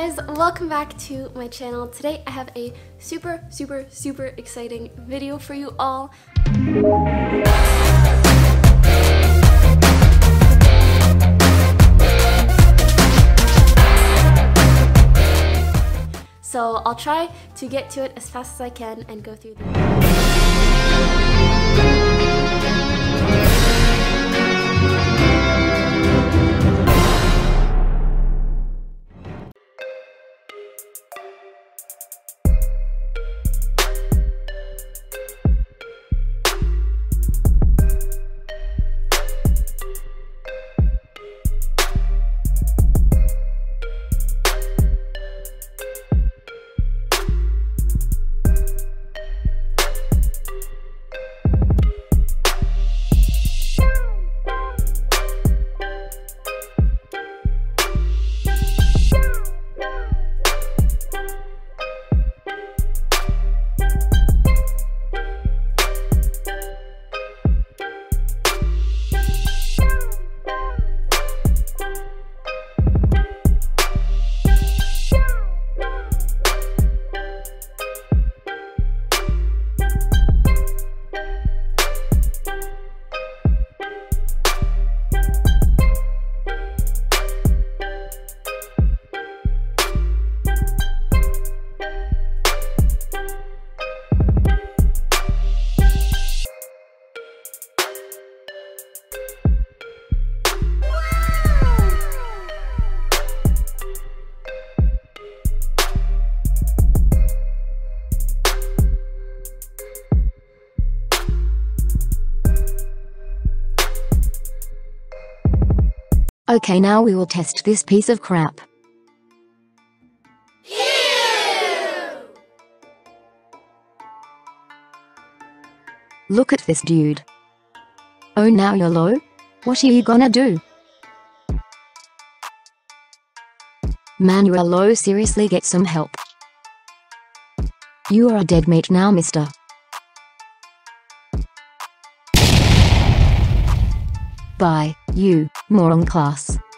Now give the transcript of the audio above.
guys, welcome back to my channel. Today I have a super exciting video for you all. So I'll try to get to it as fast as I can and go through the Okay, now we will test this piece of crap. Ew! Look at this dude. Oh, now you're low? What are you gonna do? Man, you are low, seriously, get some help. You are a dead mate now, mister. Bye, you moron class.